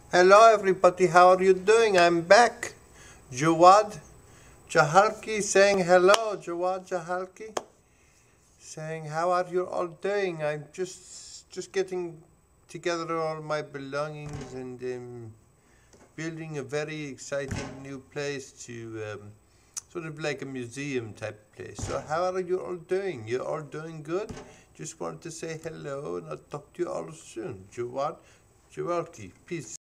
Hello everybody, how are you doing? I'm back. Jawad Jahalki saying hello. Jawad Jahalki saying how are you all doing? I'm just getting together all my belongings and building a very exciting new place to sort of like a museum type place. So how are you all doing? You all doing good? Just wanted to say hello and I'll talk to you all soon. Jawad Jahalki, peace.